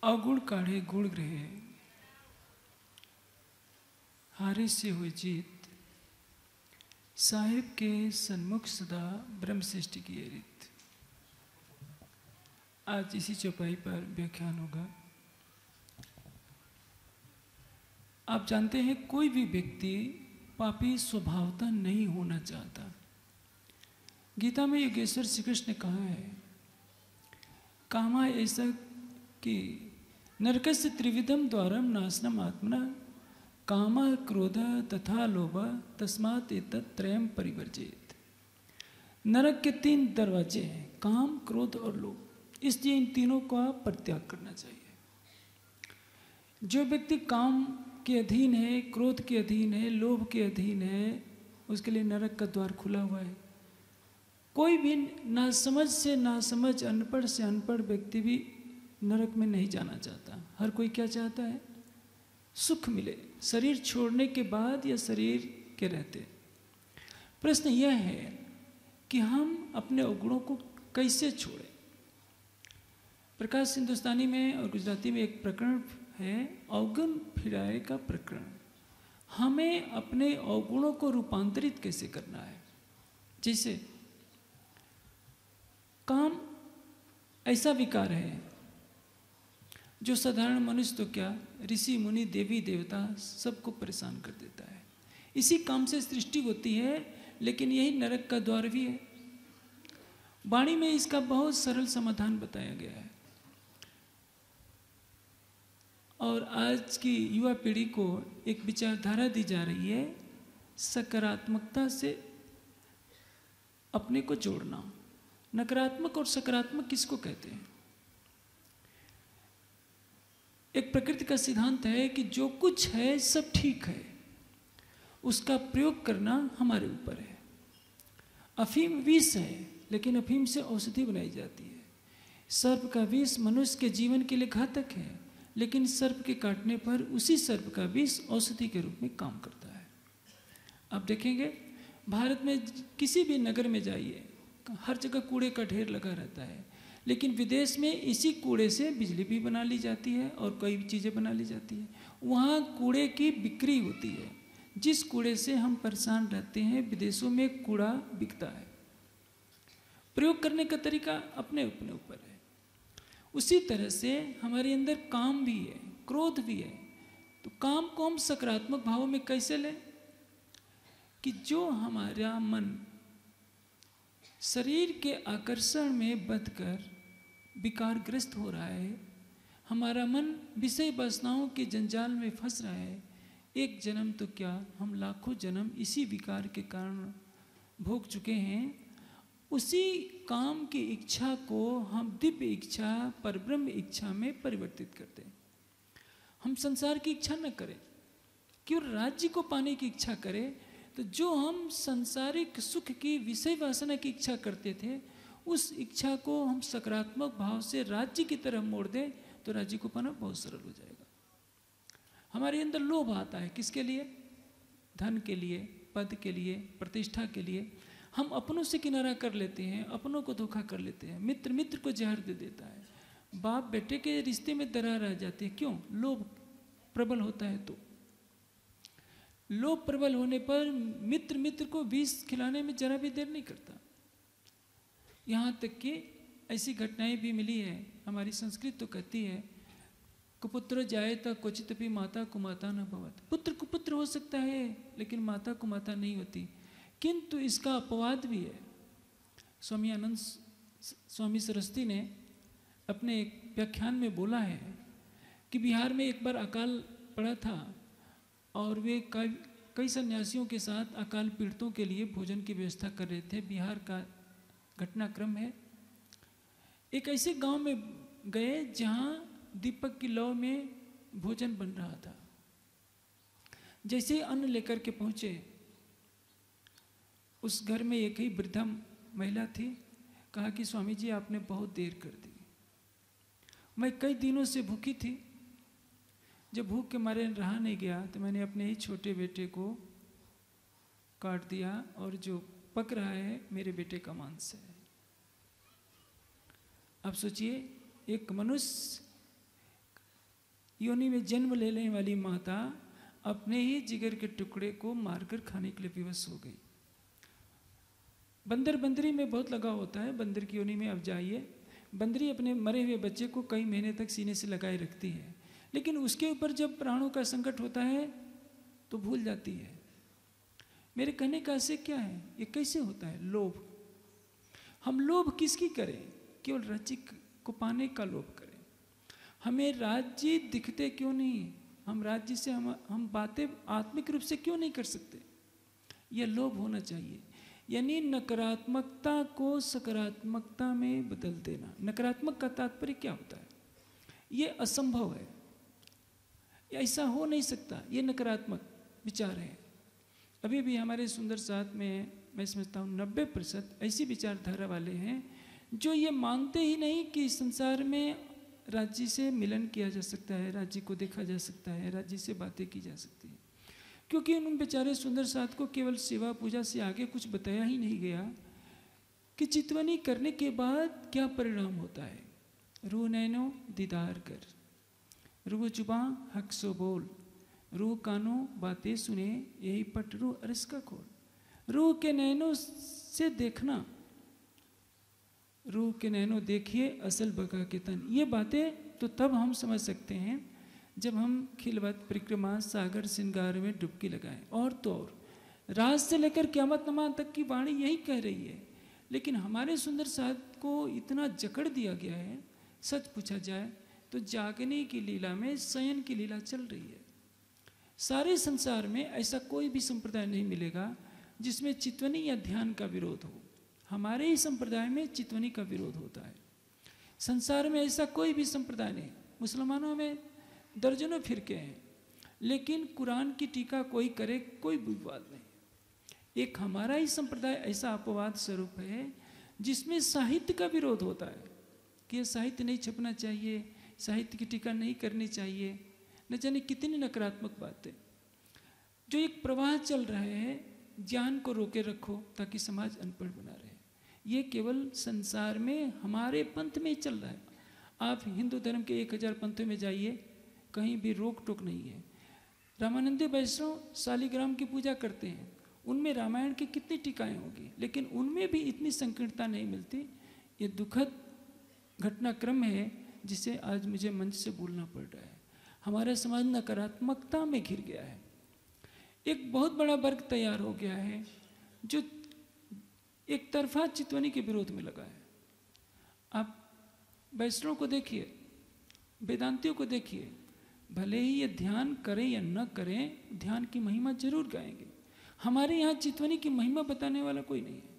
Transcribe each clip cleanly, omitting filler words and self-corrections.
अवगुण काढ़े गुण ग्रहे, हारे से हुई जीत, साहिब के सन्मुख सदा ब्रह्म सृष्टि की रीत। आज इसी चौपाई पर व्याख्यान होगा। आप जानते हैं कोई भी व्यक्ति पापी स्वभावतः नहीं होना चाहता। गीता में योगेश्वर श्री कृष्ण ने कहा है, कामा ऐसा कि नरकस्य त्रिविधम द्वारम नाशनम आत्मना, काम क्रोध तथा लोभ तस्मात् एतत् त्रयम् परिवर्जयेत्। नरक के 3 दरवाजे हैं, काम, क्रोध और लोभ। इसलिए इन तीनों का परित्याग करना चाहिए। जो व्यक्ति काम के अधीन है, क्रोध के अधीन है, लोभ के अधीन है, उसके लिए नरक का द्वार खुला हुआ है। कोई भी नासमझ से नासमझ, अनपढ़ से अनपढ़ व्यक्ति भी नरक में नहीं जाना चाहता। हर कोई क्या चाहता है? सुख मिले, शरीर छोड़ने के बाद या शरीर के रहते। प्रश्न यह है कि हम अपने अवगुणों को कैसे छोड़ें। प्रकाश हिंदुस्तानी में और गुजराती में एक प्रकरण है, अवगुण फिराए का प्रकरण। हमें अपने अवगुणों को रूपांतरित कैसे करना है। जैसे काम ऐसा विकार है जो साधारण मनुष्य तो क्या, ऋषि मुनि देवी देवता सबको परेशान कर देता है। इसी काम से सृष्टि होती है, लेकिन यही नरक का द्वार भी है। वाणी में इसका बहुत सरल समाधान बताया गया है। और आज की युवा पीढ़ी को एक विचारधारा दी जा रही है, सकारात्मकता से अपने को जोड़ना। नकारात्मक और सकारात्मक किसको कहते हैं? एक प्रकृति का सिद्धांत है कि जो कुछ है सब ठीक है, उसका प्रयोग करना हमारे ऊपर है। अफीम विष है, लेकिन अफीम से औषधि बनाई जाती है। सर्प का विष मनुष्य के जीवन के लिए घातक है, लेकिन सर्प के काटने पर उसी सर्प का विष औषधि के रूप में काम करता है। आप देखेंगे भारत में किसी भी नगर में जाइए, हर जगह कूड़े का ढेर लगा रहता है, लेकिन विदेश में इसी कूड़े से बिजली भी बना ली जाती है और कई चीज़ें बना ली जाती हैं। वहाँ कूड़े की बिक्री होती है। जिस कूड़े से हम परेशान रहते हैं, विदेशों में कूड़ा बिकता है। प्रयोग करने का तरीका अपने अपने ऊपर है। उसी तरह से हमारे अंदर काम भी है, क्रोध भी है। तो काम को हम सकारात्मक भावों में कैसे लें कि जो हमारा मन शरीर के आकर्षण में बंधकर विकारग्रस्त हो रहा है, हमारा मन विषय वासनाओं के जंजाल में फंस रहा है। एक जन्म तो क्या, हम लाखों जन्म इसी विकार के कारण भोग चुके हैं। उसी काम की इच्छा को हम दिव्य इच्छा, परब्रह्म इच्छा में परिवर्तित करते हैं। हम संसार की इच्छा न करें, क्यों राज्य को पाने की इच्छा करें। तो जो हम सांसारिक सुख की विषय वासना की इच्छा करते थे, उस इच्छा को हम सकारात्मक भाव से राज्य की तरफ मोड़ दें तो राज्य को पाना बहुत सरल हो जाएगा। हमारे अंदर लोभ आता है किसके लिए? धन के लिए, पद के लिए, प्रतिष्ठा के लिए। हम अपनों से किनारा कर लेते हैं, अपनों को धोखा कर लेते हैं। मित्र मित्र को जहर दे देता है। बाप बेटे के रिश्ते में दरार आ जाती है। क्यों? लोभ प्रबल होता है। तो लोभ प्रबल होने पर मित्र मित्र को विष खिलाने में जरा भी देर नहीं करता। यहाँ तक कि ऐसी घटनाएं भी मिली है। हमारी संस्कृत तो कहती है, कुपुत्र जायेत क्वचित अपि माता कुमाता न भवत। पुत्र कुपुत्र हो सकता है, लेकिन माता कुमाता नहीं होती। किंतु इसका अपवाद भी है। स्वामी सरस्वती ने अपने एक व्याख्यान में बोला है कि बिहार में एक बार अकाल पड़ा था और वे कई सन्यासियों के साथ अकाल पीड़ितों के लिए भोजन की व्यवस्था कर रहे थे। बिहार का घटनाक्रम है। एक ऐसे गांव में गए जहां दीपक की लौ में भोजन बन रहा था। जैसे ही अन्न लेकर के पहुंचे, उस घर में एक ही वृद्धा महिला थी। कहा कि स्वामी जी आपने बहुत देर कर दी, मैं कई दिनों से भूखी थी। जब भूख के मारे रहा नहीं गया तो मैंने अपने ही छोटे बेटे को काट दिया और जो पक रहा है मेरे बेटे का मांस है। अब सोचिए, एक मनुष्य योनि में जन्म लेने वाली माता अपने ही जिगर के टुकड़े को मारकर खाने के लिए विवश हो गई। बंदर बंदरी में बहुत लगाव होता है। बंदर की योनि में आप जाइए, बंदरी अपने मरे हुए बच्चे को कई महीने तक सीने से लगाए रखती है, लेकिन उसके ऊपर जब प्राणों का संकट होता है तो भूल जाती है। मेरे कहने का आशय क्या है, ये कैसे होता है? लोभ। हम लोभ किसकी करें? केवल राज्य को पाने का लोभ करें। हमें राज्य दिखते क्यों नहीं? हम राज्य से हम बातें आत्मिक रूप से क्यों नहीं कर सकते? यह लोभ होना चाहिए। यानी नकारात्मकता को सकारात्मकता में बदल देना। नकारात्मक का तात्पर्य क्या होता है? ये असंभव है, ऐसा हो नहीं सकता, ये नकारात्मक विचार है। अभी भी हमारे सुंदर साथ में मैं समझता हूँ 90% ऐसी विचारधारा वाले हैं जो ये मानते ही नहीं कि संसार में राज्य से मिलन किया जा सकता है, राज्य को देखा जा सकता है, राज्य से बातें की जा सकती है। क्योंकि उन बेचारे सुंदर साथ को केवल सेवा पूजा से आगे कुछ बताया ही नहीं गया कि चितवनी करने के बाद क्या परिणाम होता है। रूह नैनो दीदार कर, रूह जुबां हक सो बोल, रूह कानों बातें सुने, यही पट रूह अरस का खोल। रूह के नैनों से देखना, रूह के नैनों देखिए असल बका के तन। ये बातें तो तब हम समझ सकते हैं जब हम खिलवत परिक्रमा सागर श्रृंगार में डुबकी लगाएं। और तो और रात से लेकर क़यामत नमा तक की वाणी यही कह रही है, लेकिन हमारे सुंदर साथ को इतना जकड़ दिया गया है। सच पूछा जाए तो जागने की लीला में शयन की लीला चल रही है। सारे संसार में ऐसा कोई भी संप्रदाय नहीं मिलेगा जिसमें चितवनी या ध्यान का विरोध हो। हमारे ही संप्रदाय में चितवनी का विरोध होता है। संसार में ऐसा कोई भी संप्रदाय नहीं। मुसलमानों में दर्जनों फिरके हैं, लेकिन कुरान की टीका कोई करे कोई विवाद नहीं। एक हमारा ही संप्रदाय ऐसा अपवाद स्वरूप है जिसमें साहित्य का विरोध होता है कि यह साहित्य नहीं छपना चाहिए, साहित्य की टीका नहीं करनी चाहिए, न जाने कितनी नकारात्मक बातें। जो एक प्रवाह चल रहा है, ज्ञान को रोके रखो ताकि समाज अनपढ़ बना रहे, ये केवल संसार में हमारे पंथ में चल रहा है। आप हिंदू धर्म के 1000 पंथों में जाइए, कहीं भी रोक टोक नहीं है। रामानंदी वैष्णव शालिग्राम की पूजा करते हैं, उनमें रामायण की कितनी टीकाएं होगी, लेकिन उनमें भी इतनी संकीर्णता नहीं मिलती। ये दुखद घटनाक्रम है जिसे आज मुझे मंच से बोलना पड़ रहा है। हमारा समाज नकारात्मकता में घिर गया है। एक बहुत बड़ा वर्ग तैयार हो गया है जो एक तरफा चितवनी के विरोध में लगा है। आप वैष्णव को देखिए, वेदांतियों को देखिए, भले ही ये ध्यान करें या न करें, ध्यान की महिमा जरूर गाएंगे। हमारे यहाँ चितवनी की महिमा बताने वाला कोई नहीं है।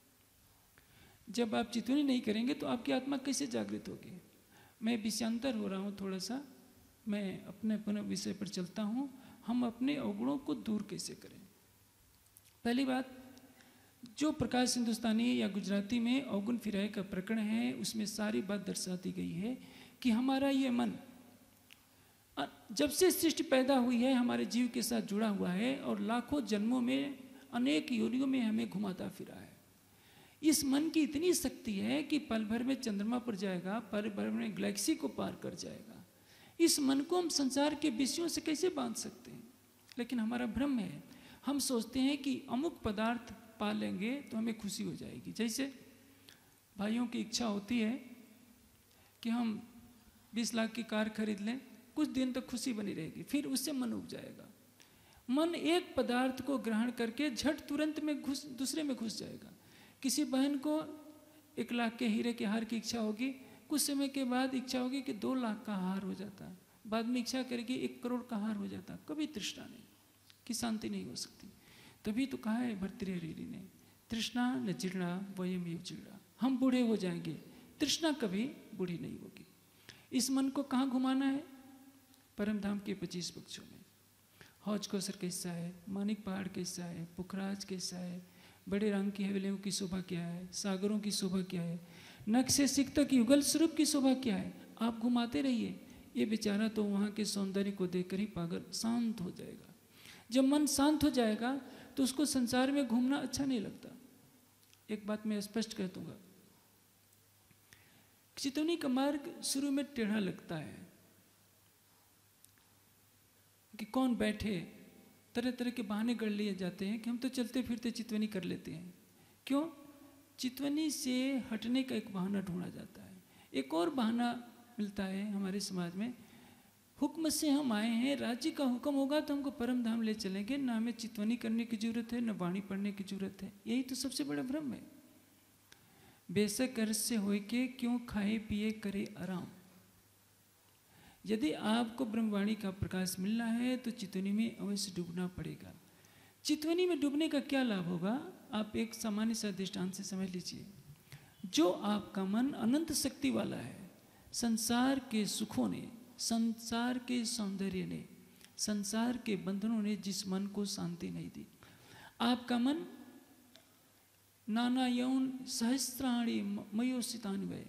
जब आप चितवनी नहीं करेंगे तो आपकी आत्मा कैसे जागृत होगी? मैं विषयांतर हो रहा हूँ थोड़ा सा, मैं अपने विषय पर चलता हूँ। हम अपने अवगुणों को दूर कैसे करें? पहली बात, जो प्रकाश हिंदुस्तानी या गुजराती में अवगुण फिराए का प्रकरण है, उसमें सारी बात दर्शाती गई है कि हमारा ये मन जब से सृष्टि पैदा हुई है हमारे जीव के साथ जुड़ा हुआ है और लाखों जन्मों में अनेक योनियों में हमें घुमाता फिरा है। इस मन की इतनी शक्ति है कि पल भर में चंद्रमा पर जाएगा, पल भर में गैलेक्सी को पार कर जाएगा। इस मन को हम संसार के विषयों से कैसे बांध सकते हैं? लेकिन हमारा भ्रम है, हम सोचते हैं कि अमुक पदार्थ पा लेंगे तो हमें खुशी हो जाएगी। जैसे भाइयों की इच्छा होती है कि हम 20 लाख की कार खरीद लें, कुछ दिन तक खुशी बनी रहेगी, फिर उससे मन उब जाएगा। मन एक पदार्थ को ग्रहण करके झट तुरंत में दूसरे में घुस जाएगा। किसी बहन को 1 लाख के हीरे के हार की इच्छा होगी, कुछ समय के बाद इच्छा होगी कि 2 लाख का हार हो जाता, बाद में इच्छा करेगी 1 करोड़ का हार हो जाता। कभी तृष्णा नहीं कि शांति नहीं हो सकती। तभी तो कहा है भर्तृहरि ने, तृष्णा न जीर्णा वयमेव जीर्णा। हम बूढ़े हो जाएंगे, तृष्णा कभी बूढ़ी नहीं होगी। इस मन को कहाँ घुमाना है? परम धाम के 25 पक्षों में। हौज कौसर का हिस्सा है, मानिक पहाड़ का हिस्सा है, पुखराज का हिस्सा है, बड़े रंग की हवेलियों की शोभा क्या है, सागरों की शोभा क्या है, नख से सिख तक युगल स्वरूप की शोभा क्या है। आप घुमाते रहिए, ये बेचारा तो वहाँ के सौंदर्य को देखकर ही पागल शांत हो जाएगा। जब मन शांत हो जाएगा तो उसको संसार में घूमना अच्छा नहीं लगता। एक बात मैं स्पष्ट कह दूंगा, चितवनी का मार्ग शुरू में टेढ़ा लगता है, कि कौन बैठे, तरह तरह के बहाने गढ़ लिए जाते हैं कि हम तो चलते फिरते चितवनी कर लेते हैं। क्यों? चितवनी से हटने का एक बहाना ढूंढा जाता है। एक और बहाना मिलता है हमारे समाज में, हुक्म से हम आए हैं, राज्य का हुक्म होगा तो हमको परम धाम ले चलेंगे, ना हमें चितवनी करने की जरूरत है, न वाणी पढ़ने की जरूरत है। यही तो सबसे बड़ा भ्रम है। बेशक अर्ज से होए के क्यों खाए पिए करे आराम। यदि आपको ब्रह्मवाणी का प्रकाश मिलना है तो चितवनी में अवश्य डूबना पड़ेगा। चितवनी में डूबने का क्या लाभ होगा, आप एक सामान्य सा दृष्टांत से समझ लीजिए। जो आपका मन अनंत शक्ति वाला है, संसार के सुखों ने, संसार के सौंदर्य ने, संसार के बंधनों ने जिस मन को शांति नहीं दी, आपका मन नाना यौन सहस्त्राणी मयोसितान्वय।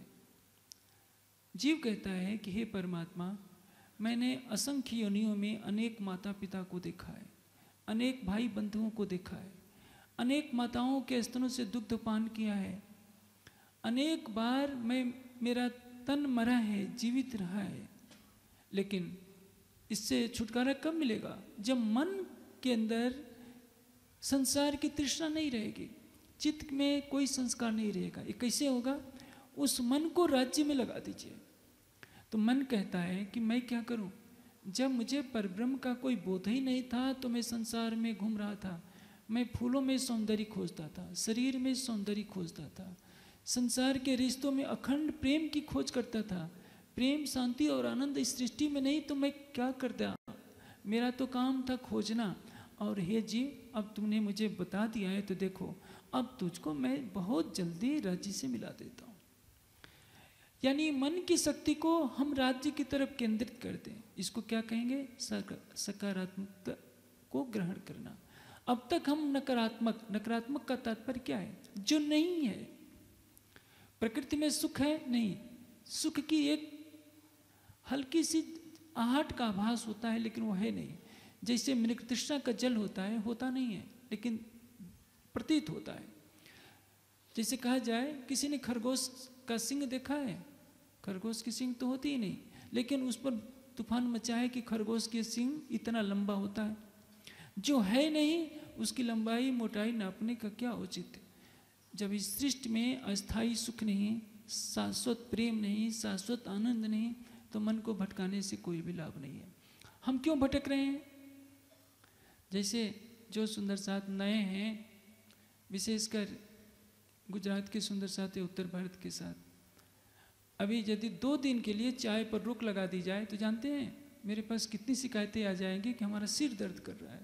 जीव कहता है कि हे परमात्मा, मैंने असंख्य योनियों में अनेक माता पिता को देखा है, अनेक भाई बंधुओं को देखा है, अनेक माताओं के स्तनों से दुग्ध पान किया है, अनेक बार मेरा तन मरा है, जीवित रहा है, लेकिन इससे छुटकारा कब मिलेगा? जब मन के अंदर संसार की तृष्णा नहीं रहेगी, चित्त में कोई संस्कार नहीं रहेगा। ये कैसे होगा? उस मन को राज्य में लगा दीजिए। तो मन कहता है कि मैं क्या करूं, जब मुझे परब्रह्म का कोई बोध ही नहीं था तो मैं संसार में घूम रहा था, मैं फूलों में सौंदर्य खोजता था, शरीर में सौंदर्य खोजता था, संसार के रिश्तों में अखंड प्रेम की खोज करता था। प्रेम, शांति और आनंद इस सृष्टि में नहीं तो मैं क्या करता? मेरा तो काम था खोजना। और हे जीव, अब तुमने मुझे बता दिया है तो देखो, अब तुझको मैं बहुत जल्दी राज्य से मिला देता हूँ। यानी मन की शक्ति को हम राज्य की तरफ केंद्रित कर दें, इसको क्या कहेंगे? सकारात्मकता को ग्रहण करना। अब तक हम नकारात्मक का तात्पर्य क्या है? जो नहीं है। प्रकृति में सुख है? नहीं। सुख की एक हल्की सी आहट का आभास होता है, लेकिन वो है नहीं। जैसे मृग तृष्णा का जल होता है, होता नहीं है, लेकिन प्रतीत होता है। जैसे कहा जाए, किसी ने खरगोश का सिंह देखा है? खरगोश की सिंह तो होती ही नहीं, लेकिन उस पर तूफान मचा है कि खरगोश की सिंह इतना लंबा होता है। जो है नहीं उसकी लंबाई मोटाई नापने का क्या औचित्य? जब इस सृष्टि में अस्थायी सुख नहीं, शाश्वत प्रेम नहीं, शाश्वत आनंद नहीं, तो मन को भटकाने से कोई भी लाभ नहीं है। हम क्यों भटक रहे हैं? जैसे जो सुंदर साथ नए हैं, विशेषकर गुजरात के सुंदर साथ या उत्तर भारत के साथ, अभी यदि 2 दिन के लिए चाय पर रोक लगा दी जाए तो जानते हैं मेरे पास कितनी शिकायतें आ जाएंगी कि हमारा सिर दर्द कर रहा है।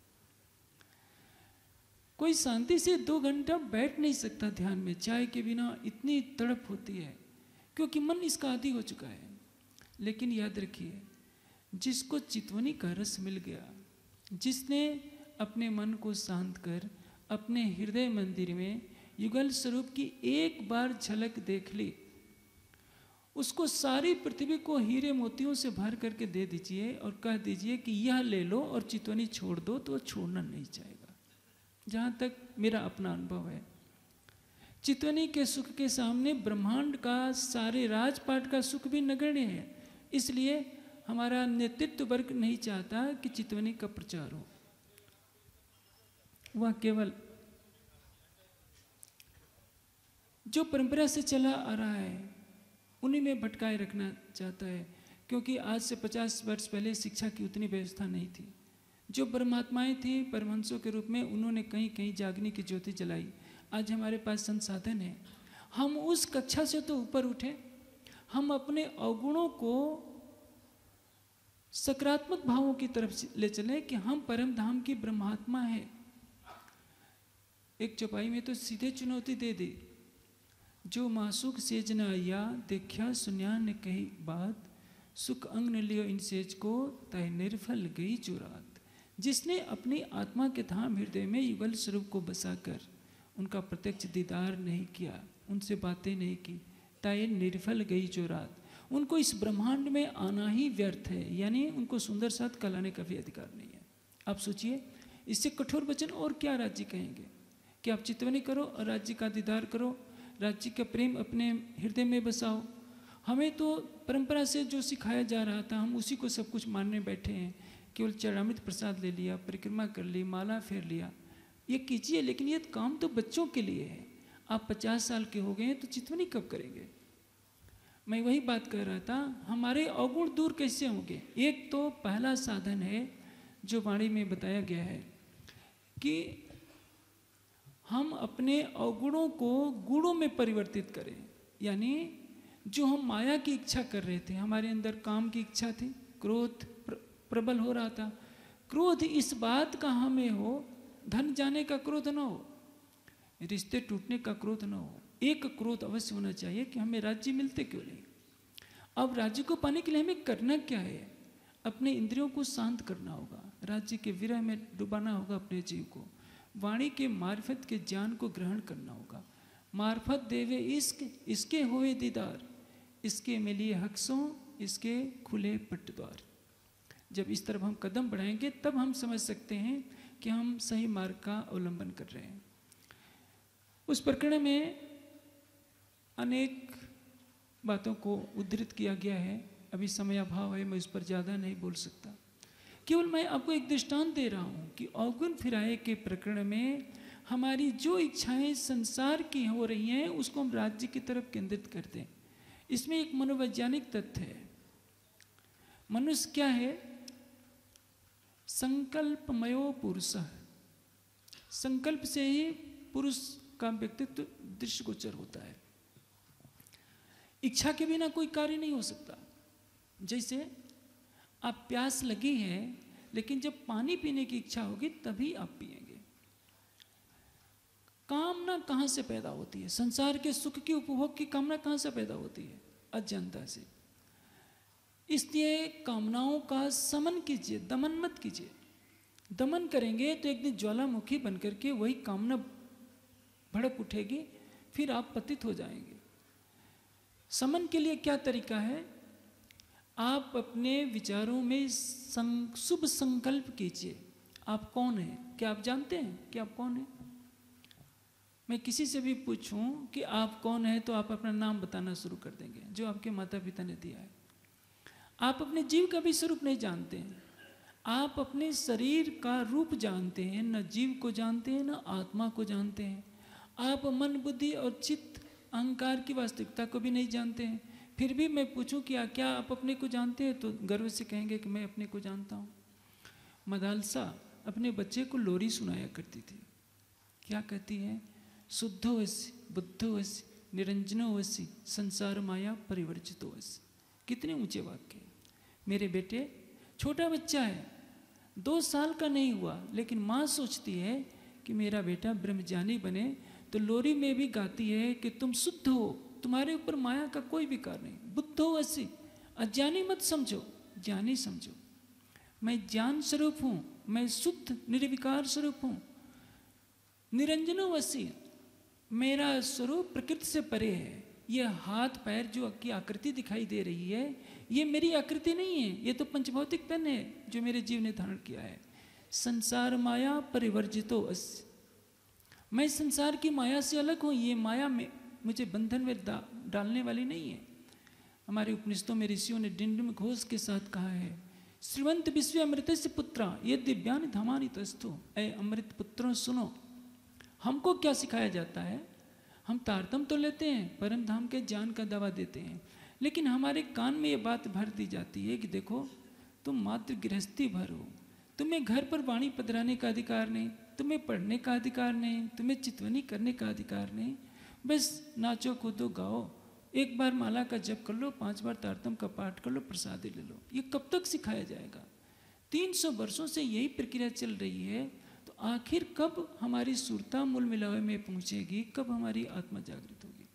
कोई शांति से 2 घंटा बैठ नहीं सकता ध्यान में, चाय के बिना इतनी तड़प होती है, क्योंकि मन इसका आदी हो चुका है। लेकिन याद रखिए, जिसको चितवनी का रस मिल गया, जिसने अपने मन को शांत कर अपने हृदय मंदिर में युगल स्वरूप की एक बार झलक देख ली, उसको सारी पृथ्वी को हीरे मोतियों से भर करके दे दीजिए और कह दीजिए कि यह ले लो और चितवनी छोड़ दो, तो छोड़ना नहीं चाहेगा। जहाँ तक मेरा अपना अनुभव है, चितवनी के सुख के सामने ब्रह्मांड का सारे राजपाट का सुख भी नगण्य है। इसलिए हमारा नेतृत्व वर्ग नहीं चाहता कि चितवनी का प्रचार हो। वह केवल जो परंपरा से चला आ रहा है उन्हीं में भटकाए रखना चाहता है, क्योंकि आज से 50 वर्ष पहले शिक्षा की उतनी व्यवस्था नहीं थी। जो परमात्माएं थी परमहंसों के रूप में, उन्होंने कहीं कहीं जागने की ज्योति जलाई। आज हमारे पास संसाधन है, हम उस कक्षा से तो ऊपर उठे। हम अपने अवगुणों को सकारात्मक भावों की तरफ ले चले कि हम परम धाम की ब्रह्मात्मा है। एक चौपाई में तो सीधे चुनौती दे दी, जो मासुक सेज न आया देखा सुन्या ने कही बात, सुख अंग न लियो इन सेज को तय निर्फल गई जो रात। जिसने अपनी आत्मा के धाम हृदय में युगल स्वरूप को बसाकर उनका प्रत्यक्ष दीदार नहीं किया, उनसे बातें नहीं की, तय निर्फल गई जो रात। उनको इस ब्रह्मांड में आना ही व्यर्थ है, यानी उनको सुंदर साथ कहलाने का भी अधिकार नहीं है। आप सोचिए, इससे कठोर वचन और क्या राज्य कहेंगे कि आप चितवनी करो और राज्य का दीदार करो, राज्य का प्रेम अपने हृदय में बसाओ। हमें तो परंपरा से जो सिखाया जा रहा था हम उसी को सब कुछ मानने बैठे हैं। केवल चरणामृत प्रसाद ले लिया, परिक्रमा कर ली, माला फेर लिया, ये कीजिए, लेकिन ये काम तो बच्चों के लिए है। आप 50 साल के हो गए हैं तो चितवनी कब करेंगे? मैं वही बात कह रहा था, हमारे अवगुण दूर कैसे होंगे? एक तो पहला साधन है जो वाणी में बताया गया है कि हम अपने अवगुणों को गुणों में परिवर्तित करें। यानी जो हम माया की इच्छा कर रहे थे, हमारे अंदर काम की इच्छा थी, क्रोध प्रबल हो रहा था, क्रोध इस बात का हमें हो, धन जाने का क्रोध न हो, रिश्ते टूटने का क्रोध न हो। एक क्रोध अवश्य होना चाहिए कि हमें राज्य मिलते क्यों नहीं। अब राज्य को पाने के लिए हमें करना क्या है? अपने इंद्रियों को शांत करना होगा, राज्य के विरह में डुबाना होगा अपने जीव को, वाणी के मार्फत के ज्ञान को ग्रहण करना होगा। मार्फत देवे इश्क, इसके होए दीदार, इसके मिलिए हक्सों, इसके खुले पट द्वार। जब इस तरफ हम कदम बढ़ाएंगे तब हम समझ सकते हैं कि हम सही मार्ग का अवलंबन कर रहे हैं। उस प्रकरण में अनेक बातों को उद्धृत किया गया है, अभी समय अभाव है, मैं उस पर ज़्यादा नहीं बोल सकता। केवल मैं आपको एक दृष्टांत दे रहा हूँ कि अवगुण फिराए के प्रकरण में हमारी जो इच्छाएं संसार की हो रही हैं उसको हम राज्य की तरफ केंद्रित करते हैं। इसमें एक मनोवैज्ञानिक तथ्य है। मनुष्य क्या है? संकल्पमयो पुरुषः। संकल्प से ही पुरुष का व्यक्तित्व दृष्टिगोचर होता है। इच्छा के बिना कोई कार्य नहीं हो सकता। जैसे आप प्यास लगी है, लेकिन जब पानी पीने की इच्छा होगी तभी आप पिएंगे। कामना कहाँ से पैदा होती है? संसार के सुख की उपभोग की कामना कहाँ से पैदा होती है? अज्ञानता से। इसलिए कामनाओं का समन कीजिए, दमन मत कीजिए। दमन करेंगे तो एक दिन ज्वालामुखी बनकर के वही कामना भड़क उठेगी, फिर आप पतित हो जाएंगे। समन के लिए क्या तरीका है? आप अपने विचारों में शुभ संकल्प कीजिए। आप कौन हैं? क्या आप जानते हैं कि आप कौन हैं? मैं किसी से भी पूछूं कि आप कौन हैं तो आप अपना नाम बताना शुरू कर देंगे, जो आपके माता पिता ने दिया है। आप अपने जीव का भी स्वरूप नहीं जानते हैं। आप अपने शरीर का रूप जानते हैं, न जीव को जानते हैं न आत्मा को जानते हैं। आप मन बुद्धि और चित्त अहंकार की वास्तविकता को भी नहीं जानते हैं। फिर भी मैं पूछूं कि क्या आप अपने को जानते हैं? तो गर्व से कहेंगे कि मैं अपने को जानता हूँ। मदालसा अपने बच्चे को लोरी सुनाया करती थी। क्या कहती है? शुद्धो वसी, बुद्धो वसी, निरंजनो वसी, संसार माया परिवर्जितो वसी। कितने ऊंचे वाक्य। मेरे बेटे, छोटा बच्चा है, 2 साल का नहीं हुआ, लेकिन माँ सोचती है कि मेरा बेटा ब्रह्मज्ञानी बने, तो लोरी में भी गाती है कि तुम शुद्ध हो, तुम्हारे ऊपर माया का कोई विकार नहीं। बुद्धो वसी, अज्ञानी मत समझो, ज्ञानी समझो। मैं ज्ञान स्वरूप हूँ, मैं शुद्ध निर्विकार स्वरूप हूँ। निरंजनो वसी, मेरा स्वरूप प्रकृति से परे है। ये हाथ पैर जो की आकृति दिखाई दे रही है, ये मेरी आकृति नहीं है, ये तो पंचभौतिक तन है जो मेरे जीव ने धारण किया है। संसार माया परिवर्जितो अस्य, मैं संसार की माया से अलग हूँ। ये माया में मुझे बंधन में डालने वाली नहीं है। हमारे उपनिषदों में ऋषियों ने डिंडम घोष के साथ कहा है, श्रीवंत विश्व अमृतस्य पुत्रा ये दिव्यानि धामानि तस्थु। ऐ अमृत पुत्रों सुनो। हमको क्या सिखाया जाता है? हम तारतम तो लेते हैं, परम धाम के ज्ञान का दावा देते हैं, लेकिन हमारे कान में ये बात भर दी जाती है कि देखो तुम मात्र गृहस्थी भर हो, तुम्हें घर पर वाणी पधराने का अधिकार नहीं, तुम्हें पढ़ने का अधिकार नहीं, तुम्हें चितवनी करने का अधिकार नहीं। बस नाचो कूदो गाओ, एक बार माला का जप कर लो, 5 बार तारतम का पाठ कर लो, प्रसादी ले लो। ये कब तक सिखाया जाएगा? 300 वर्षों से यही प्रक्रिया चल रही है। तो आखिर कब हमारी सुरता मूल मिलावे में पहुंचेगी? कब हमारी आत्मा जागृत होगी?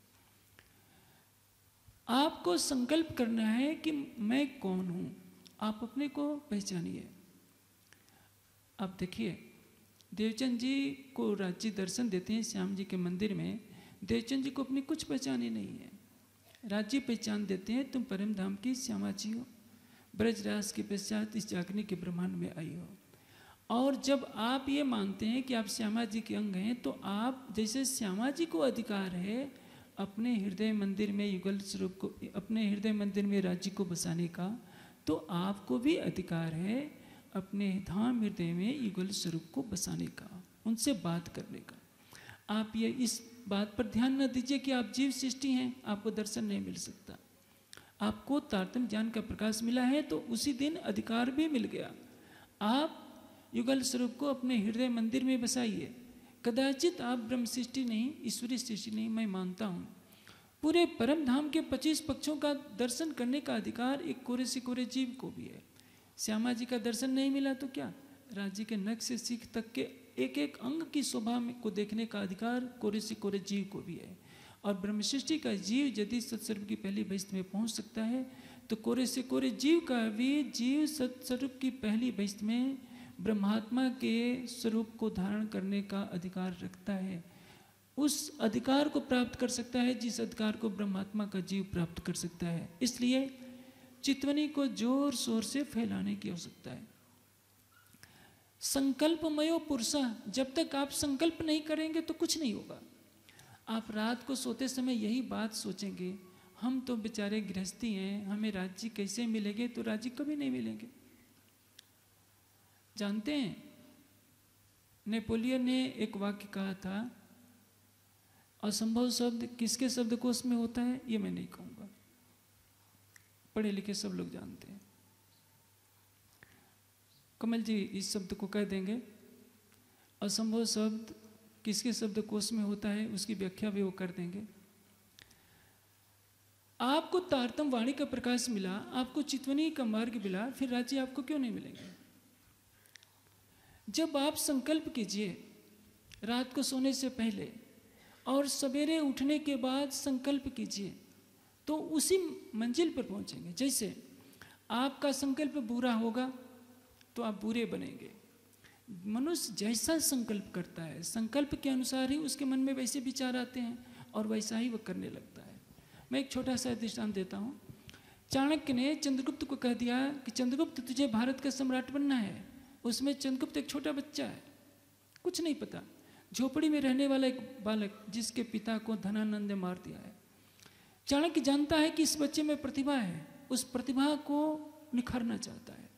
आपको संकल्प करना है कि मैं कौन हूं। आप अपने को पहचानिए। आप देखिए, देवचंद जी को राज्य दर्शन देते हैं श्याम जी के मंदिर में। देवचंद जी को अपनी कुछ पहचान ही नहीं है। राज्य पहचान देते हैं, तुम परम धाम की श्यामा जी हो, ब्रजराज के पश्चात इस जागने के ब्रह्मांड में आई हो। और जब आप ये मानते हैं कि आप श्यामा जी के अंग हैं, तो आप जैसे श्यामा जी को अधिकार है अपने हृदय मंदिर में युगल स्वरूप को, अपने हृदय मंदिर में राज्य को बसाने का, तो आपको भी अधिकार है अपने धाम हृदय में युगल स्वरूप को बसाने का, उनसे बात करने का। आप ये इस बात पर ध्यान न दीजिए कि आप जीव सृष्टि हैं, आपको दर्शन नहीं मिल सकता। आपको तारतम्य ज्ञान का प्रकाश मिला है तो उसी दिन अधिकार भी मिल गया। आप युगल स्वरूप को अपने हृदय मंदिर में बसाइए। कदाचित आप ब्रह्म सृष्टि नहीं, ईश्वरीय सृष्टि नहीं, मैं मानता हूँ। पूरे परम धाम के 25 पक्षों का दर्शन करने का अधिकार एक कोरे से कोरे जीव को भी है। श्यामा जी का दर्शन नहीं मिला तो क्या, राज्य के नख से सीख तक के एक एक अंग की शोभा को देखने का अधिकार कोरे से कोरे जीव को भी है। और ब्रह्म सृष्टि का जीव यदि सत्स्वरूप की पहली बहिष्ठ में पहुंच सकता है तो कोरे से कोरे जीव का भी जीव सत्स्वरूप की पहली बहिष्ठ में ब्रह्मात्मा के स्वरूप को धारण करने का अधिकार रखता है। उस अधिकार को प्राप्त कर सकता है जिस अधिकार को ब्रह्मात्मा का जीव प्राप्त कर सकता है। इसलिए चितवनी को जोर शोर से फैलाने की आवश्यकता है। संकल्पमयो पुरुषा, जब तक आप संकल्प नहीं करेंगे तो कुछ नहीं होगा। आप रात को सोते समय यही बात सोचेंगे, हम तो बेचारे गृहस्थी हैं, हमें राज्य कैसे मिलेंगे, तो राज्य कभी नहीं मिलेंगे। जानते हैं नेपोलियन ने एक वाक्य कहा था, असंभव शब्द किसके शब्दकोश में होता है ये मैं नहीं कहूँगा, पढ़े लिखे सब लोग जानते हैं। कमल जी इस शब्द को कह देंगे, असंभव शब्द किसके शब्दकोश में होता है उसकी व्याख्या भी वो कर देंगे। आपको तारतम वाणी का प्रकाश मिला, आपको चितवनी का मार्ग मिला, फिर राज्य आपको क्यों नहीं मिलेंगे? जब आप संकल्प कीजिए रात को सोने से पहले और सवेरे उठने के बाद संकल्प कीजिए तो उसी मंजिल पर पहुंचेंगे। जैसे आपका संकल्प बुरा होगा तो आप बुरे बनेंगे। मनुष्य जैसा संकल्प करता है, संकल्प के अनुसार ही उसके मन में वैसे विचार आते हैं और वैसा ही वह करने लगता है। मैं एक छोटा सा दृष्टांत देता हूँ। चाणक्य ने चंद्रगुप्त को कह दिया कि चंद्रगुप्त तुझे भारत का सम्राट बनना है। उसमें चंद्रगुप्त एक छोटा बच्चा है, कुछ नहीं पता, झोपड़ी में रहने वाला एक बालक जिसके पिता को धनानंद ने मार दिया है। चाणक्य जानता है कि इस बच्चे में प्रतिभा है, उस प्रतिभा को निखारना चाहता है।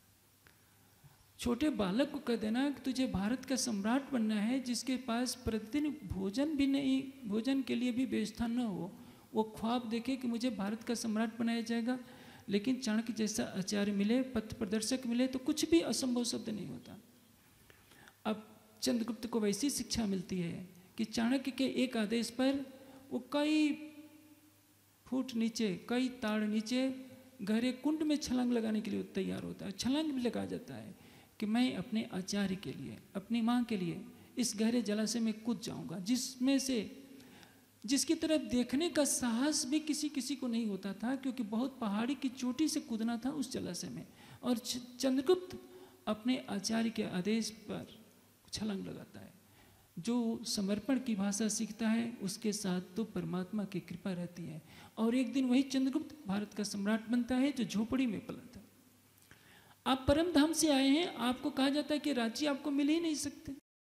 छोटे बालक को कह देना कि तुझे भारत का सम्राट बनना है, जिसके पास प्रतिदिन भोजन भी नहीं, भोजन के लिए भी व्यवस्था न हो, वो ख्वाब देखे कि मुझे भारत का सम्राट बनाया जाएगा। लेकिन चाणक्य जैसा आचार्य मिले, पथ प्रदर्शक मिले तो कुछ भी असंभव शब्द नहीं होता। अब चंद्रगुप्त को वैसी शिक्षा मिलती है कि चाणक्य के एक आदेश पर वो कई फुट नीचे, कई ताड़ नीचे गहरे कुंड में छलांग लगाने के लिए तैयार होता है। छलांग भी लगा जाता है कि मैं अपने आचार्य के लिए, अपनी माँ के लिए इस गहरे जलाशय में कूद जाऊंगा, जिसमें से जिसकी तरफ देखने का साहस भी किसी किसी को नहीं होता था, क्योंकि बहुत पहाड़ी की चोटी से कूदना था उस जलाशय में। और चंद्रगुप्त अपने आचार्य के आदेश पर छलांग लगाता है। जो समर्पण की भाषा सीखता है उसके साथ तो परमात्मा की कृपा रहती है। और एक दिन वही चंद्रगुप्त भारत का सम्राट बनता है जो झोपड़ी में पला था। आप परम धाम से आए हैं, आपको कहा जाता है कि राज्य आपको मिल ही नहीं सकते।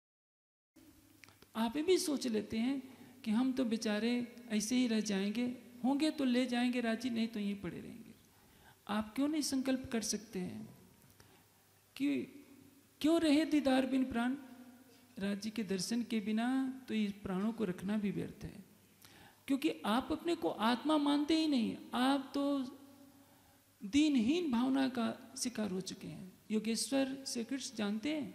आप भी सोच लेते हैं कि हम तो बेचारे ऐसे ही रह जाएंगे, होंगे तो ले जाएंगे राज्य, नहीं तो यहीं पड़े रहेंगे। आप क्यों नहीं संकल्प कर सकते हैं कि क्यों रहे दीदार बिन प्राण? राज्य के दर्शन के बिना तो इस प्राणों को रखना भी व्यर्थ है, क्योंकि आप अपने को आत्मा मानते ही नहीं। आप तो दीनहीन भावना का शिकार हो चुके हैं। योगेश्वर श्री कृष्ण जानते हैं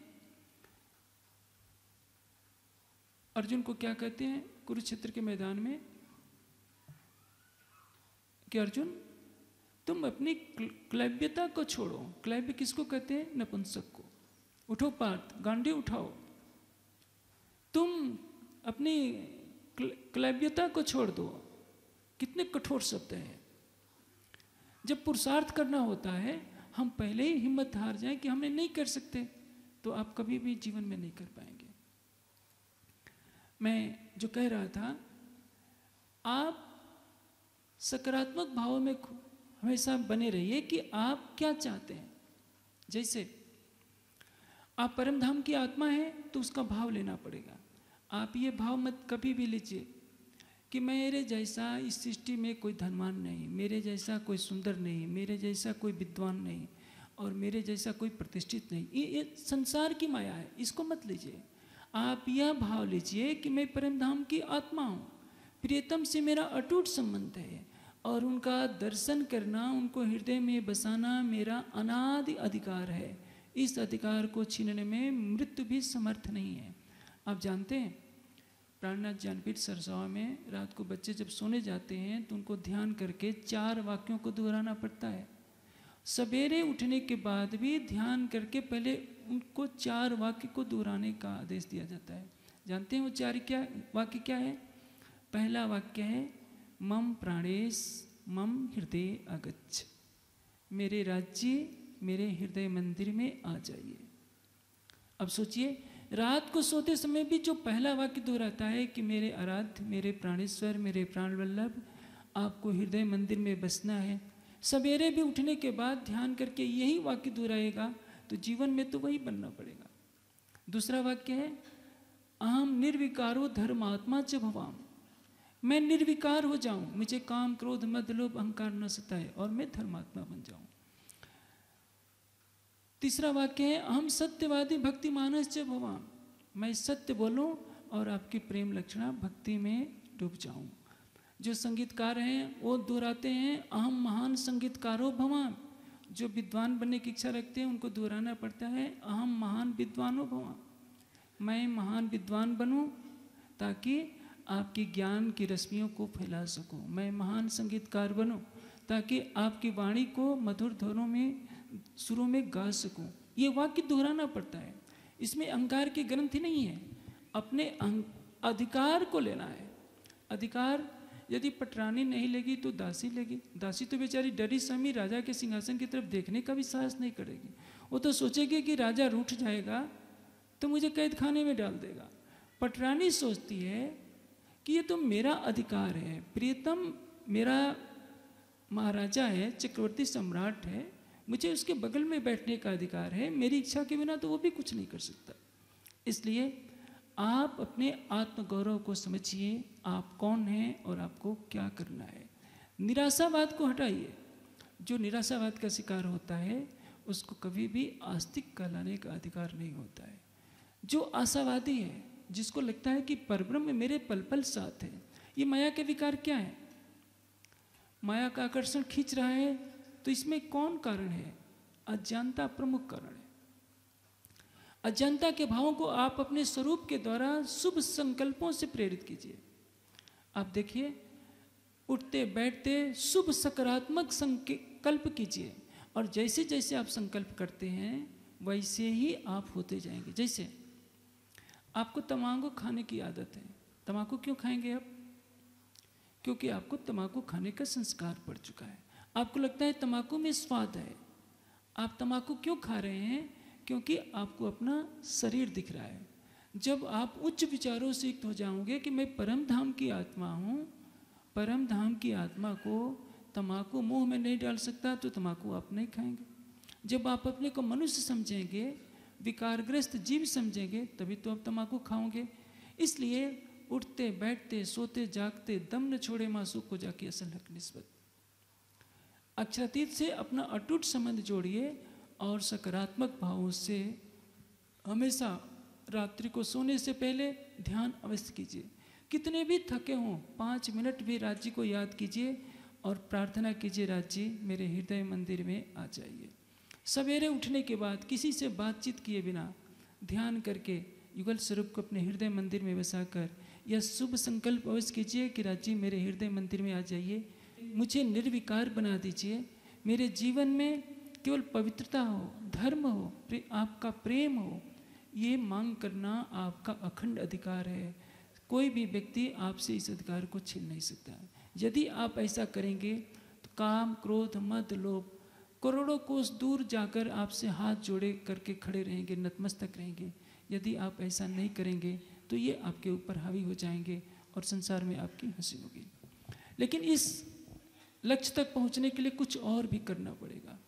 अर्जुन को क्या कहते हैं कुरुक्षेत्र के मैदान में कि अर्जुन तुम अपनी क्लैब्यता को छोड़ो। क्लैब्य किसको कहते हैं? नपुंसक को। उठो पार्थ, गांडी उठाओ, तुम अपनी क्लैब्यता को छोड़ दो। कितने कठोर शब्द हैं। जब पुरुषार्थ करना होता है, हम पहले ही हिम्मत हार जाएं कि हमने नहीं कर सकते, तो आप कभी भी जीवन में नहीं कर पाएंगे। मैं जो कह रहा था, आप सकारात्मक भाव में हमेशा बने रहिए कि आप क्या चाहते हैं। जैसे आप परम धाम की आत्मा है तो उसका भाव लेना पड़ेगा। आप ये भाव मत कभी भी लीजिए कि मेरे जैसा इस सृष्टि में कोई धनवान नहीं, मेरे जैसा कोई सुंदर नहीं, मेरे जैसा कोई विद्वान नहीं। और मेरे जैसा कोई प्रतिष्ठित नहीं। ये संसार की माया है, इसको मत लीजिए। आप यह भाव लीजिए कि मैं परम धाम की आत्मा हूँ, प्रियतम से मेरा अटूट संबंध है और उनका दर्शन करना, उनको हृदय में बसाना मेरा अनादि अधिकार है। इस अधिकार को छीनने में मृत्यु भी समर्थ नहीं है। आप जानते हैं प्राणनाथ ज्ञानपीठ सरसावा में रात को बच्चे जब सोने जाते हैं तो उनको ध्यान करके 4 वाक्यों को दोहराना पड़ता है। सवेरे उठने के बाद भी ध्यान करके पहले उनको 4 वाक्य को दोहराने का आदेश दिया जाता है। जानते हैं वो 4 वाक्य क्या है? पहला वाक्य है मम प्राणेश मम हृदय आगच्छ, मेरे राज्य मेरे हृदय मंदिर में आ जाइए। अब सोचिए, रात को सोते समय भी जो पहला वाक्य दोहराता है कि मेरे आराध्य, मेरे प्राणेश्वर, मेरे प्राण वल्लभ, आपको हृदय मंदिर में बसना है, सवेरे भी उठने के बाद ध्यान करके यही वाक्य दोहराएगा तो जीवन में तो वही बनना पड़ेगा। दूसरा वाक्य है अहम निर्विकारो धर्मात्मा च भवाम, मैं निर्विकार हो जाऊं, मुझे काम क्रोध मद लोभ अहंकार न सताए और मैं धर्मात्मा बन जाऊं। तीसरा वाक्य है अहम सत्यवादी भक्ति मानस च भवाम, मैं सत्य बोलूं और आपकी प्रेम लक्षणा भक्ति में डूब जाऊं। जो संगीतकार हैं वो दोहराते हैं अहम महान संगीतकारो भवाम, जो विद्वान बनने की इच्छा रखते हैं उनको दोहराना पड़ता है अहम महान विद्वानो भवाम, मैं महान विद्वान बनूं ताकि आपकी ज्ञान की रश्मियों को फैला सकूं। मैं महान संगीतकार बनूं ताकि आपकी वाणी को मधुर धुनों में सुरों में गा सकूं। ये वाक्य दोहराना पड़ता है। इसमें अहंकार की ग्रंथि नहीं है, अपने अधिकार को लेना है। अधिकार यदि पटरानी नहीं लेगी तो दासी लेगी। दासी तो बेचारी डरी समी राजा के सिंहासन की तरफ देखने का भी साहस नहीं करेगी। वो तो सोचेगी कि राजा रूठ जाएगा तो मुझे कैद खाने में डाल देगा। पटरानी सोचती है कि ये तो मेरा अधिकार है, प्रियतम मेरा महाराजा है, चक्रवर्ती सम्राट है, मुझे उसके बगल में बैठने का अधिकार है, मेरी इच्छा के बिना तो वो भी कुछ नहीं कर सकता। इसलिए आप अपने आत्मगौरव को समझिए, आप कौन हैं और आपको क्या करना है। निराशावाद को हटाइए। जो निराशावाद का शिकार होता है उसको कभी भी आस्तिक कहलाने का अधिकार नहीं होता है। जो आशावादी है, जिसको लगता है कि परब्रह्म मेरे पल पल साथ है, ये माया के विकार क्या है? माया का आकर्षण खींच रहा है तो इसमें कौन कारण है? अज्ञानता प्रमुख कारण है। अज्ञानता के भावों को आप अपने स्वरूप के द्वारा शुभ संकल्पों से प्रेरित कीजिए। आप देखिए, उठते बैठते शुभ सकारात्मक संकल्प कीजिए और जैसे जैसे आप संकल्प करते हैं वैसे ही आप होते जाएंगे। जैसे आपको तम्बाकू खाने की आदत है, तम्बाकू क्यों खाएंगे आप? क्योंकि आपको तम्बाकू खाने का संस्कार पड़ चुका है। आपको लगता है तम्बाकू में स्वाद है। आप तम्बाकू क्यों खा रहे हैं? क्योंकि आपको अपना शरीर दिख रहा है। जब आप उच्च विचारों से युक्त हो जाओगे कि मैं परम धाम की आत्मा हूँ, परम धाम की आत्मा को तम्बाकू मुंह में नहीं डाल सकता तो तम्बाकू आप नहीं खाएंगे। जब आप अपने को मनुष्य समझेंगे, विकारग्रस्त जीव समझेंगे, तभी तो आप तम्बाकू खाओगे। इसलिए उठते बैठते सोते जागते दम न छोड़े मासूक को जाके असल हक निस्बत। अक्षरातीत से अपना अटूट संबंध जोड़िए और सकारात्मक भावों से हमेशा रात्रि को सोने से पहले ध्यान अवश्य कीजिए। कितने भी थके हों 5 मिनट भी राज्य को याद कीजिए और प्रार्थना कीजिए, राज्य मेरे हृदय मंदिर में आ जाइए। सवेरे उठने के बाद किसी से बातचीत किए बिना ध्यान करके युगल स्वरूप को अपने हृदय मंदिर में बसाकर यह शुभ संकल्प अवश्य कीजिए कि राज्य मेरे हृदय मंदिर में आ जाइए, मुझे निर्विकार बना दीजिए, मेरे जीवन में केवल पवित्रता हो, धर्म हो, आपका प्रेम हो। ये मांग करना आपका अखंड अधिकार है। कोई भी व्यक्ति आपसे इस अधिकार को छीन नहीं सकता। यदि आप ऐसा करेंगे तो काम क्रोध मद लोभ करोड़ों कोस दूर जाकर आपसे हाथ जोड़े करके खड़े रहेंगे, नतमस्तक रहेंगे। यदि आप ऐसा नहीं करेंगे तो ये आपके ऊपर हावी हो जाएंगे और संसार में आपकी हंसी होगी। लेकिन इस लक्ष्य तक पहुंचने के लिए कुछ और भी करना पड़ेगा।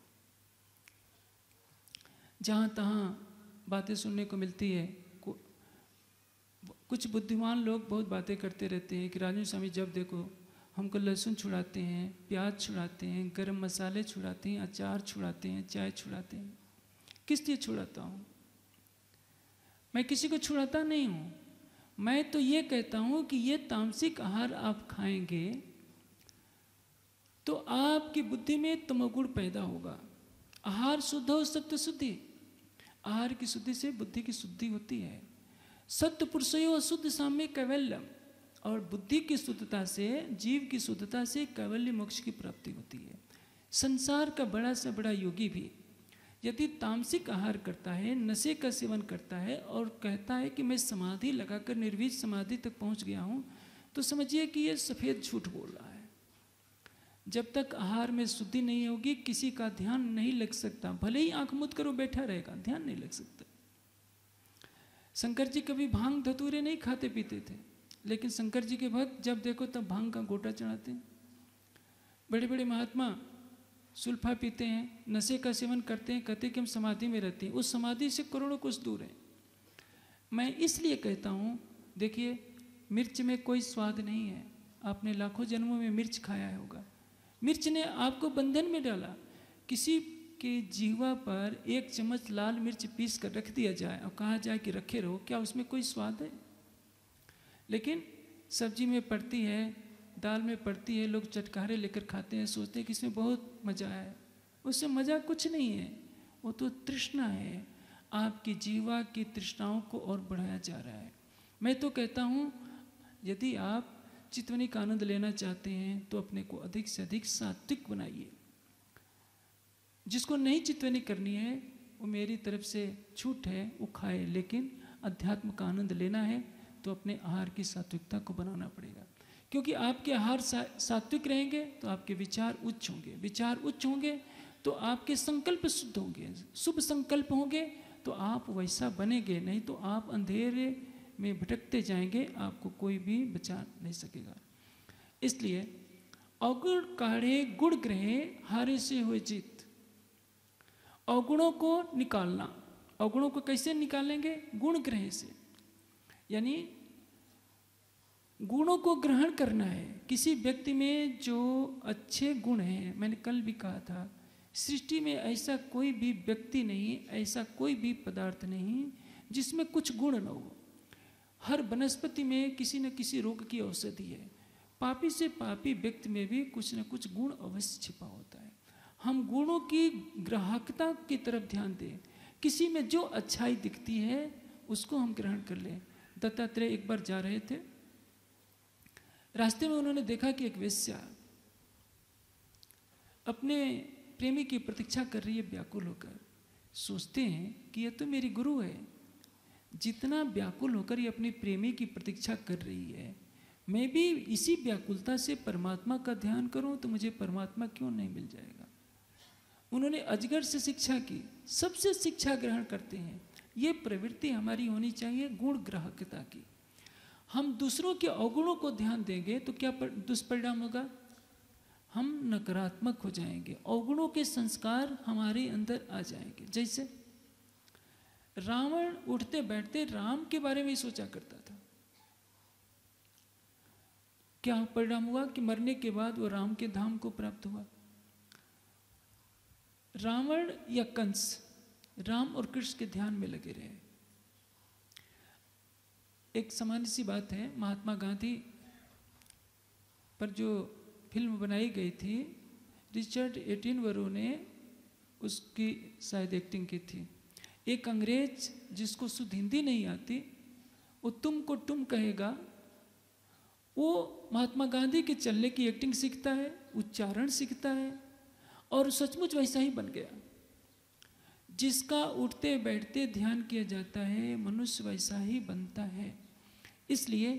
जहाँ तहाँ बातें सुनने को मिलती है, कुछ बुद्धिमान लोग बहुत बातें करते रहते हैं कि राजू स्वामी जब देखो हमको लहसुन छुड़ाते हैं, प्याज छुड़ाते हैं, गरम मसाले छुड़ाते हैं, अचार छुड़ाते हैं, चाय छुड़ाते हैं। किस लिए छुड़ाता हूँ? मैं किसी को छुड़ाता नहीं हूँ। मैं तो ये कहता हूँ कि ये तामसिक आहार आप खाएंगे तो आपकी बुद्धि में तमोगुण पैदा होगा। आहार शुद्ध हो, सत्य शुद्धि। आहार की शुद्धि से बुद्धि की शुद्धि होती है। सत्य पुरुषयो शुद्ध साम्य कैवल्यम। और बुद्धि की शुद्धता से, जीव की शुद्धता से कैवल्य मोक्ष की प्राप्ति होती है। संसार का बड़ा से बड़ा योगी भी यदि तामसिक आहार करता है, नशे का सेवन करता है और कहता है कि मैं समाधि लगाकर निर्वीज समाधि तक पहुंच गया हूं, तो समझिए कि ये सफ़ेद झूठ बोल रहा है। जब तक आहार में शुद्धि नहीं होगी किसी का ध्यान नहीं लग सकता। भले ही आंख मूंद करो बैठा रहेगा, ध्यान नहीं लग सकता। शंकर जी कभी भांग धतूरे नहीं खाते पीते थे, लेकिन शंकर जी के भक्त जब देखो तब भांग का गोटा चढ़ाते हैं। बड़े बड़े महात्मा सुल्फा पीते हैं, नशे का सेवन करते हैं, कहते कि हम समाधि में रहते हैं। उस समाधि से करोड़ों कुछ दूर है। मैं इसलिए कहता हूँ, देखिए मिर्च में कोई स्वाद नहीं है। आपने लाखों जन्मों में मिर्च खाया होगा। मिर्च ने आपको बंधन में डाला। किसी के जीवा पर एक चम्मच लाल मिर्च पीस कर रख दिया जाए और कहा जाए कि रखे रहो, क्या उसमें कोई स्वाद है? लेकिन सब्जी में पड़ती है, दाल में पड़ती है, लोग चटकारे लेकर खाते हैं, सोचते हैं कि इसमें बहुत मज़ा है। उससे मज़ा कुछ नहीं है, वो तो तृष्णा है। आपकी जीवा की तृष्णाओं को और बढ़ाया जा रहा है। मैं तो कहता हूँ यदि आप चितवनी का आनंद लेना चाहते हैं तो अपने को अधिक से अधिक सात्विक बनाइए। जिसको नहीं चितवनी करनी है वो मेरी तरफ से छूट है, वो खाए। लेकिन अध्यात्म का आनंद लेना है तो अपने आहार की सात्विकता को बनाना पड़ेगा। क्योंकि आपके आहार सात्विक रहेंगे तो आपके विचार उच्च होंगे। विचार उच्च होंगे तो आपके संकल्प शुद्ध होंगे। शुभ संकल्प होंगे तो आप वैसा बनेंगे, नहीं तो आप अंधेरे में भटकते जाएंगे, आपको कोई भी बचा नहीं सकेगा। इसलिए अवगुण काढ़े गुण ग्रहे हारे से हुए जीत। अवगुणों को निकालना। अवगुणों को कैसे निकालेंगे? गुण ग्रह से, यानी गुणों को ग्रहण करना है। किसी व्यक्ति में जो अच्छे गुण हैं, मैंने कल भी कहा था, सृष्टि में ऐसा कोई भी व्यक्ति नहीं, ऐसा कोई भी पदार्थ नहीं जिसमें कुछ गुण न हो। हर वनस्पति में किसी न किसी रोग की औषधि है। पापी से पापी व्यक्ति में भी कुछ न कुछ गुण अवश्य छिपा होता है। हम गुणों की ग्राहकता की तरफ ध्यान दें। किसी में जो अच्छाई दिखती है उसको हम ग्रहण कर लें। दत्तात्रेय एक बार जा रहे थे, रास्ते में उन्होंने देखा कि एक वेश्या अपने प्रेमी की प्रतीक्षा कर रही है व्याकुल होकर। सोचते हैं कि यह तो मेरी गुरु है, जितना व्याकुल होकर ये अपनी प्रेमी की प्रतीक्षा कर रही है, मैं भी इसी व्याकुलता से परमात्मा का ध्यान करूं तो मुझे परमात्मा क्यों नहीं मिल जाएगा। उन्होंने अजगर से शिक्षा की। सबसे शिक्षा ग्रहण करते हैं। ये प्रवृत्ति हमारी होनी चाहिए गुण ग्राहकता की। हम दूसरों के अवगुणों को ध्यान देंगे तो क्या दुष्परिणाम होगा? हम नकारात्मक हो जाएंगे। अवगुणों के संस्कार हमारे अंदर आ जाएंगे। जैसे रावण उठते बैठते राम के बारे में ही सोचा करता था। क्या परिणाम हुआ कि मरने के बाद वो राम के धाम को प्राप्त हुआ। रावण या कंस राम और कृष्ण के ध्यान में लगे रहे। एक सामान्य सी बात है, महात्मा गांधी पर जो फिल्म बनाई गई थी, रिचर्ड एटनबरो ने उसकी शायद एक्टिंग की थी। एक अंग्रेज जिसको शुद्ध हिंदी नहीं आती, वो तुम को तुम कहेगा, वो महात्मा गांधी के चलने की एक्टिंग सीखता है, उच्चारण सीखता है और सचमुच वैसा ही बन गया। जिसका उठते बैठते ध्यान किया जाता है मनुष्य वैसा ही बनता है। इसलिए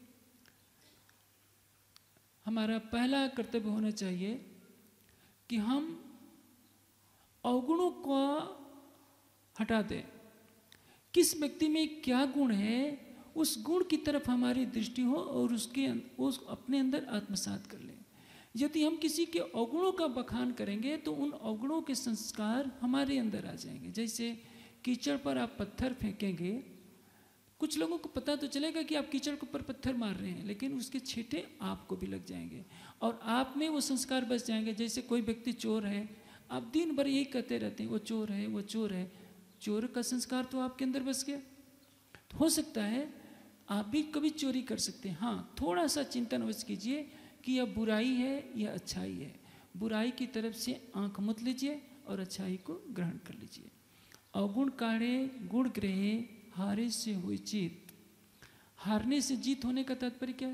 हमारा पहला कर्तव्य होना चाहिए कि हम अवगुणों को हटा दें। किस व्यक्ति में क्या गुण है उस गुण की तरफ हमारी दृष्टि हो और उस अपने अंदर आत्मसात कर लें। यदि हम किसी के अवगुणों का बखान करेंगे तो उन अवगुणों के संस्कार हमारे अंदर आ जाएंगे। जैसे कीचड़ पर आप पत्थर फेंकेंगे, कुछ लोगों को पता तो चलेगा कि आप कीचड़ के ऊपर पत्थर मार रहे हैं, लेकिन उसके छींटे आपको भी लग जाएंगे और आप में वो संस्कार बस जाएंगे। जैसे कोई व्यक्ति चोर है, आप दिन भर यही कहते रहते हैं वो चोर है, वो चोर है, चोर का संस्कार तो आपके अंदर बस गया। तो हो सकता है आप भी कभी चोरी कर सकते हैं। हाँ, थोड़ा सा चिंतन अवश्य कीजिए कि यह बुराई है या अच्छाई है। बुराई की तरफ से आंख मत लीजिए और अच्छाई को ग्रहण कर लीजिए। अवगुण काढ़े गुण ग्रहे हारे से हुई जीत। हारने से जीत होने का तात्पर्य क्या है?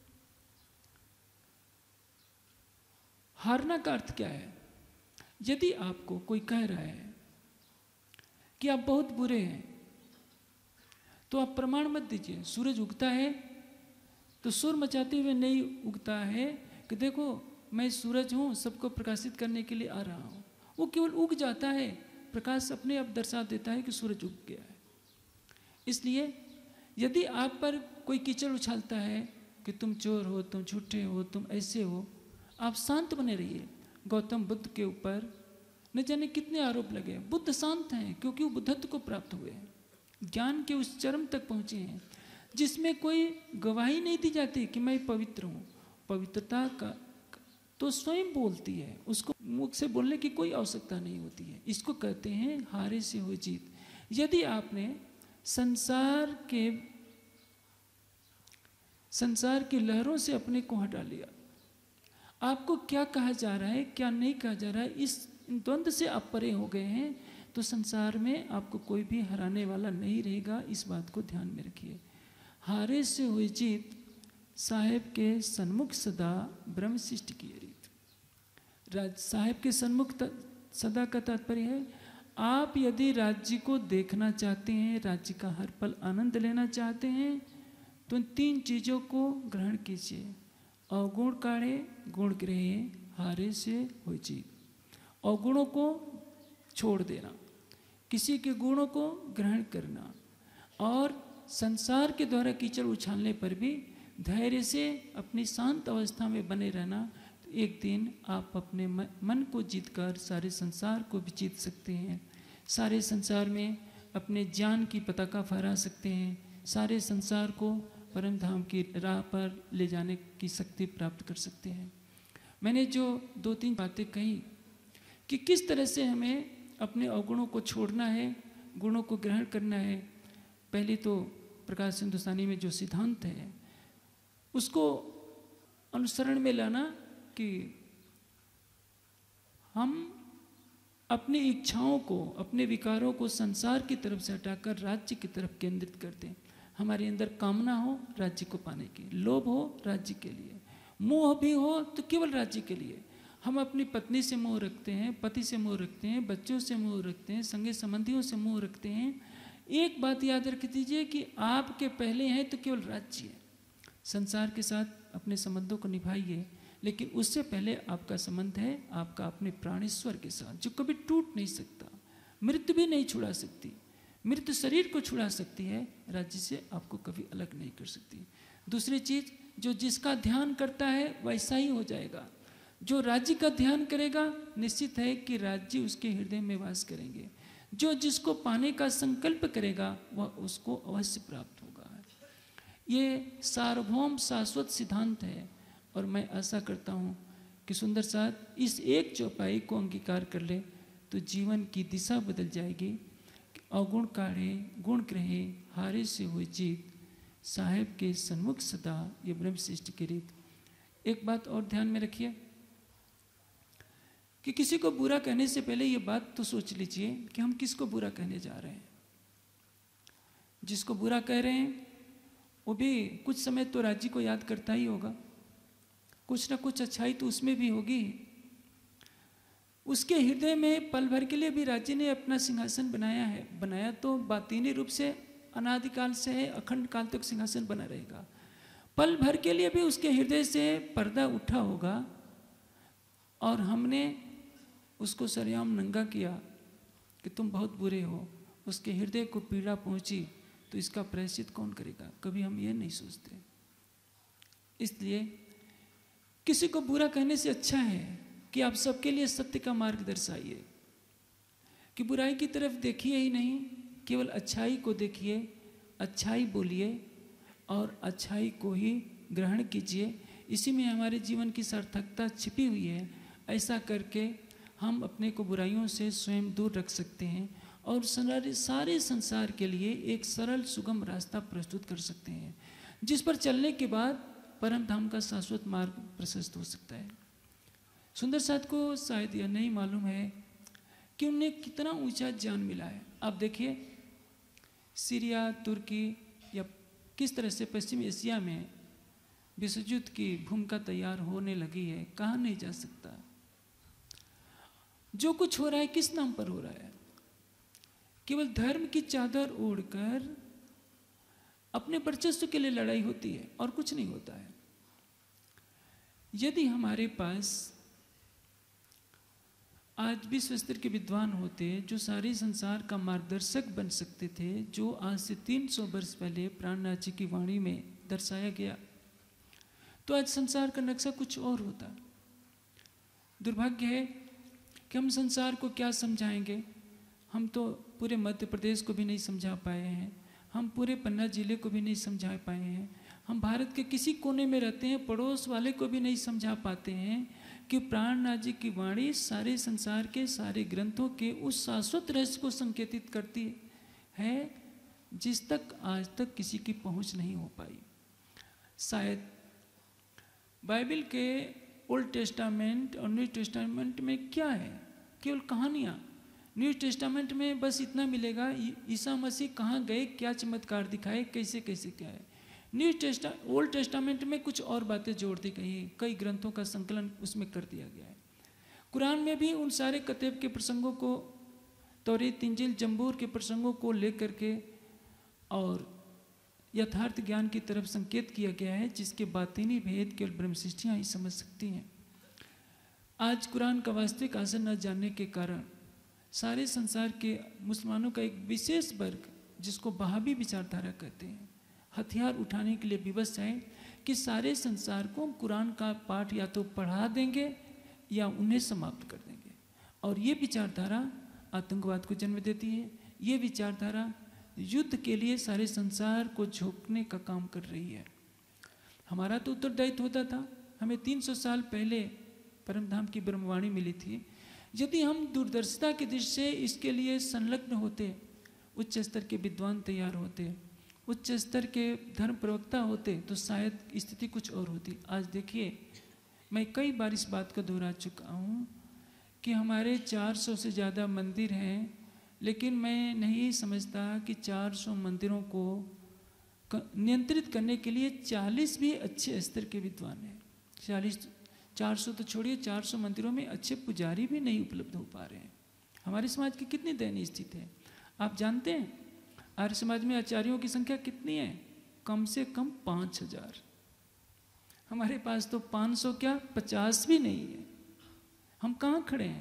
हारना का अर्थ क्या है? यदि आपको कोई कह रहा है कि आप बहुत बुरे हैं, तो आप प्रमाण मत दीजिए। सूरज उगता है तो सुर मचाते हुए नहीं उगता है कि देखो मैं सूरज हूँ, सबको प्रकाशित करने के लिए आ रहा हूँ। वो केवल उग जाता है, प्रकाश अपने आप दर्शा देता है कि सूरज उग गया है। इसलिए यदि आप पर कोई कीचड़ उछालता है कि तुम चोर हो, तुम झूठे हो, तुम ऐसे हो, आप शांत बने रहिए। गौतम बुद्ध के ऊपर न जाने कितने आरोप लगे, बुद्ध शांत हैं क्योंकि वो बुद्धत्व को प्राप्त हुए हैं, ज्ञान के उस चरम तक पहुँचे हैं जिसमें कोई गवाही नहीं दी जाती कि मैं पवित्र हूँ। पवित्रता का तो स्वयं बोलती है, उसको मुख से बोलने की कोई आवश्यकता नहीं होती है। इसको कहते हैं हारे से हुई जीत। यदि आपने संसार की लहरों से अपने को हटा लिया, आपको क्या कहा जा रहा है क्या नहीं कहा जा रहा है, इस द्वंद्व से आप परे हो गए हैं, तो संसार में आपको कोई भी हराने वाला नहीं रहेगा। इस बात को ध्यान में रखिए। हारे से हुई जीत साहेब के सन्मुख सदा ब्रह्म सृष्टि की रीत। साहेब के सन्मुख सदा का तात्पर्य है आप यदि राज्य को देखना चाहते हैं, राज्य का हर पल आनंद लेना चाहते हैं, तो इन 3 चीज़ों को ग्रहण कीजिए। अवगुण काढ़े गुण ग्रहे हारे से हुई जीत। अवगुणों को छोड़ देना, किसी के गुणों को ग्रहण करना और संसार के द्वारा कीचड़ उछालने पर भी धैर्य से अपनी शांत अवस्था में बने रहना। तो एक दिन आप अपने मन को जीतकर सारे संसार को भी जीत सकते हैं। सारे संसार में अपने ज्ञान की पताका फहरा सकते हैं। सारे संसार को परम धाम की राह पर ले जाने की शक्ति प्राप्त कर सकते हैं। मैंने जो 2-3 बातें कही कि किस तरह से हमें अपने अवगुणों को छोड़ना है, गुणों को ग्रहण करना है। पहले तो प्रकाश हिंदुस्तानी में जो सिद्धांत है उसको अनुसरण में लाना कि हम अपनी इच्छाओं को, अपने विकारों को संसार की तरफ से हटाकर राज्य की तरफ केंद्रित करते हैं। हमारे अंदर कामना हो राज्य को पाने की, लोभ हो राज्य के लिए, मोह भी हो तो केवल राज्य के लिए। हम अपनी पत्नी से मोह रखते हैं, पति से मोह रखते हैं, बच्चों से मोह रखते हैं, संगी संबंधियों से मोह रखते हैं। एक बात याद रख दीजिए कि आपके पहले हैं तो केवल राज्य है। संसार के साथ अपने संबंधों को निभाइए, लेकिन उससे पहले आपका संबंध है आपका अपने प्राणेश्वर के साथ, जो कभी टूट नहीं सकता। मृत्यु भी नहीं छुड़ा सकती। मृत्यु शरीर को छुड़ा सकती है, राज्य से आपको कभी अलग नहीं कर सकती। दूसरी चीज, जो जिसका ध्यान करता है वैसा ही हो जाएगा। जो राज्य का ध्यान करेगा निश्चित है कि राज्य उसके हृदय में वास करेंगे। जो जिसको पाने का संकल्प करेगा वह उसको अवश्य प्राप्त होगा। ये सार्वभौम शाश्वत सिद्धांत है और मैं आशा करता हूँ कि सुंदर साथ इस एक चौपाई को अंगीकार कर ले तो जीवन की दिशा बदल जाएगी। अवगुण काढ़े गुण ग्रहे हारे से हुई जीत, साहेब के सन्मुख सदा ये ब्रह्म सृष्टि की रीत। एक बात और ध्यान में रखिए कि किसी को बुरा कहने से पहले ये बात तो सोच लीजिए कि हम किसको बुरा कहने जा रहे हैं। जिसको बुरा कह रहे हैं वो भी कुछ समय तो राज्य को याद करता ही होगा, कुछ ना कुछ अच्छाई तो उसमें भी होगी। उसके हृदय में पल भर के लिए भी राज्य ने अपना सिंहासन बनाया है। बनाया तो बातीनी रूप से अनादिकाल से है, अखंड काल तक सिंहासन बना रहेगा। पल भर के लिए भी उसके हृदय से पर्दा उठा होगा और हमने उसको सरेआम नंगा किया कि तुम बहुत बुरे हो, उसके हृदय को पीड़ा पहुंची तो इसका प्रायश्चित कौन करेगा? कभी हम ये नहीं सोचते। इसलिए किसी को बुरा कहने से अच्छा है कि आप सबके लिए सत्य का मार्ग दर्शाइए, कि बुराई की तरफ देखिए ही नहीं, केवल अच्छाई को देखिए अच्छाई बोलिए और अच्छाई को ही ग्रहण कीजिए, इसी में हमारे जीवन की सार्थकता छिपी हुई है। ऐसा करके हम अपने को बुराइयों से स्वयं दूर रख सकते हैं और सारे संसार के लिए एक सरल सुगम रास्ता प्रस्तुत कर सकते हैं, जिस पर चलने के बाद परम धाम का शाश्वत मार्ग प्रशस्त हो सकता है। सुंदर साथ को शायद यह नहीं मालूम है कि उन्हें कितना ऊंचा ज्ञान मिला है। आप देखिए सीरिया, तुर्की या किस तरह से पश्चिम एशिया में विश्व युद्ध की भूमिका तैयार होने लगी है, कहा नहीं जा सकता। जो कुछ हो रहा है किस नाम पर हो रहा है? केवल धर्म की चादर ओढ़कर अपने वर्चस्व के लिए लड़ाई होती है और कुछ नहीं होता है। यदि हमारे पास आज विश्व स्तर के विद्वान होते जो सारे संसार का मार्गदर्शक बन सकते थे, जो आज से 300 वर्ष पहले प्राणनाथ जी की वाणी में दर्शाया गया, तो आज संसार का नक्शा कुछ और होता। दुर्भाग्य है कि हम संसार को क्या समझाएंगे। हम तो पूरे मध्य प्रदेश को भी नहीं समझा पाए हैं, हम पूरे पन्ना जिले को भी नहीं समझा पाए हैं, हम भारत के किसी कोने में रहते हैं, पड़ोस वाले को भी नहीं समझा पाते हैं कि प्राणनाथ जी की वाणी सारे संसार के सारे ग्रंथों के उस शाश्वत रहस्य को संकेतित करती है जिस तक आज तक किसी की पहुंच नहीं हो पाई। शायद बाइबल के ओल्ड टेस्टामेंट और न्यू टेस्टामेंट में क्या है? केवल कहानियाँ। न्यू टेस्टामेंट में बस इतना मिलेगा, ईसा मसीह कहाँ गए, क्या चमत्कार दिखाए, कैसे कैसे क्या है। ओल्ड टेस्टामेंट में कुछ और बातें जोड़ दी गई हैं, कई ग्रंथों का संकलन उसमें कर दिया गया है। कुरान में भी उन सारे कतेब के प्रसंगों को, तौरीत, इंजील, जंबूर के प्रसंगों को लेकर के और यथार्थ ज्ञान की तरफ संकेत किया गया है, जिसके बातिनी भेद केवल ब्रह्म सृष्टियाँ ही समझ सकती हैं। आज कुरान का वास्तविक असर न जानने के कारण सारे संसार के मुसलमानों का एक विशेष वर्ग, जिसको बहावी विचारधारा कहते हैं, हथियार उठाने के लिए विवश है कि सारे संसार को कुरान का पाठ या तो पढ़ा देंगे या उन्हें समाप्त कर देंगे। और ये विचारधारा आतंकवाद को जन्म देती है। ये विचारधारा युद्ध के लिए सारे संसार को झोंकने का काम कर रही है। हमारा तो उत्तरदायित्व होता था, हमें 300 साल पहले परमधाम की ब्रह्मवाणी मिली थी। यदि हम दूरदर्शिता की दृष्टि से इसके लिए संलग्न होते, उच्च स्तर के विद्वान तैयार होते, उच्च स्तर के धर्म प्रवक्ता होते, तो शायद स्थिति कुछ और होती। आज देखिए, मैं कई बार इस बात को दोहरा चुका हूँ कि हमारे 400 से ज़्यादा मंदिर हैं, लेकिन मैं नहीं समझता कि 400 मंदिरों को नियंत्रित करने के लिए 40 भी अच्छे स्तर के विद्वान हैं। 400 तो छोड़िए, 400 मंदिरों में अच्छे पुजारी भी नहीं उपलब्ध हो पा रहे हैं। हमारे समाज की कितनी दयनीय स्थिति है। आप जानते हैं आर्य समाज में आचार्यों की संख्या कितनी है? कम से कम 5000। हमारे पास तो 500 क्या 50 भी नहीं है। हम कहाँ खड़े हैं?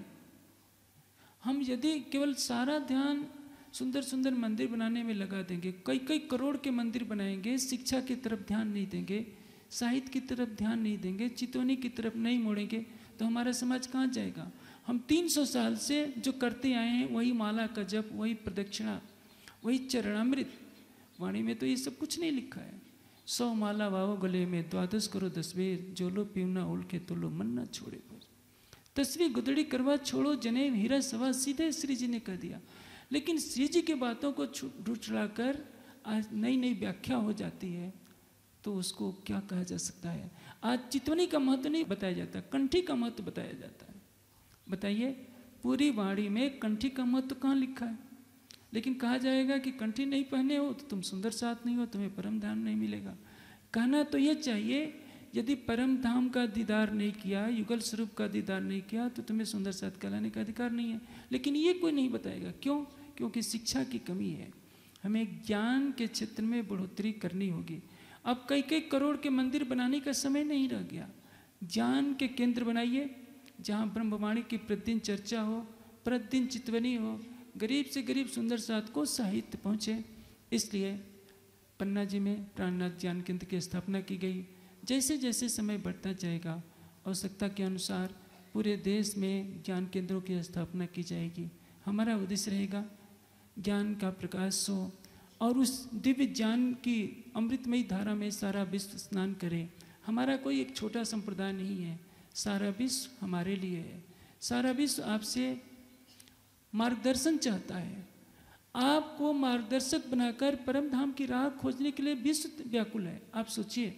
हम यदि केवल सारा ध्यान सुंदर सुंदर मंदिर बनाने में लगा देंगे, कई कई करोड़ के मंदिर बनाएंगे, शिक्षा की तरफ ध्यान नहीं देंगे, साहित्य की तरफ ध्यान नहीं देंगे, चितौनी की तरफ नहीं मोड़ेंगे, तो हमारा समाज कहाँ जाएगा? हम 300 साल से जो करते आए हैं, वही माला का जप, वही प्रदक्षिणा, वही चरणामृत। वाणी में तो ये सब कुछ नहीं लिखा है। 100 माला वावो गले में, 12 करो 10 बेर, जो लो पीवना उल्के तो लो मन ना छोड़े पर। 10वीं गुदड़ी करवा छोड़ो जनेब हीरा सवा, सीधे श्री जी ने कह दिया। लेकिन श्री जी की बातों को छुटलाकर आज नई नई व्याख्या हो जाती है, तो उसको क्या कहा जा सकता है? आज चितवनी का महत्व नहीं बताया जाता, कंठी का महत्व बताया जाता है। बताइए, पूरी वाणी में कंठी का महत्व कहाँ लिखा है? लेकिन कहा जाएगा कि कंठी नहीं पहने हो तो तुम सुंदर साथ नहीं हो, तुम्हें परम धाम नहीं मिलेगा। कहना तो ये चाहिए, यदि परम धाम का दीदार नहीं किया, युगल स्वरूप का दीदार नहीं किया, तो तुम्हें सुंदर साथ कहलाने का अधिकार नहीं है। लेकिन ये कोई नहीं बताएगा। क्यों? क्योंकि शिक्षा की कमी है। हमें ज्ञान के क्षेत्र में बढ़ोतरी करनी होगी। अब कई कई करोड़ के मंदिर बनाने का समय नहीं रह गया। ज्ञान के केंद्र बनाइए, जहाँ ब्रह्मवाणी की प्रतिदिन चर्चा हो, प्रतिदिन चितवनी हो, गरीब से गरीब सुंदर साथ को साहित्य पहुँचे। इसलिए पन्ना जी में प्राणनाथ ज्ञान केंद्र की स्थापना की गई। जैसे जैसे समय बढ़ता जाएगा, आवश्यकता के अनुसार पूरे देश में ज्ञान केंद्रों की स्थापना की जाएगी। हमारा उद्देश्य रहेगा ज्ञान का प्रकाश हो और उस दिव्य ज्ञान की अमृतमयी धारा में सारा विश्व स्नान करे। हमारा कोई एक छोटा संप्रदाय नहीं है, सारा विश्व हमारे लिए है। सारा विश्व आपसे मार्गदर्शन चाहता है, आपको मार्गदर्शक बनाकर परम धाम की राह खोजने के लिए विश्व व्याकुल है। आप सोचिए,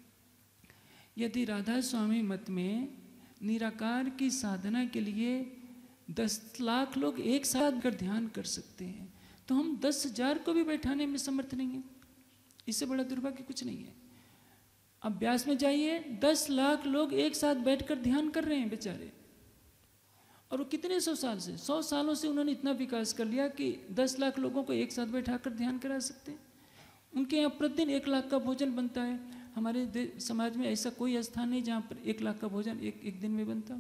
यदि राधा स्वामी मत में निराकार की साधना के लिए 10 लाख लोग एक साथ कर ध्यान कर सकते हैं, तो हम 10,000 को भी बैठाने में समर्थ नहीं है। इससे बड़ा दुर्भाग्य कुछ नहीं है। अब व्यास में जाइए, 10 लाख लोग एक साथ बैठकर ध्यान कर रहे हैं बेचारे, और वो कितने 100 सालों से उन्होंने इतना विकास कर लिया कि 10 लाख लोगों को एक साथ बैठाकर ध्यान करा सकते हैं। उनके यहाँ प्रतिदिन 1 लाख का भोजन बनता है। हमारे समाज में ऐसा कोई स्थान नहीं जहाँ पर 1 लाख का भोजन एक दिन में बनता।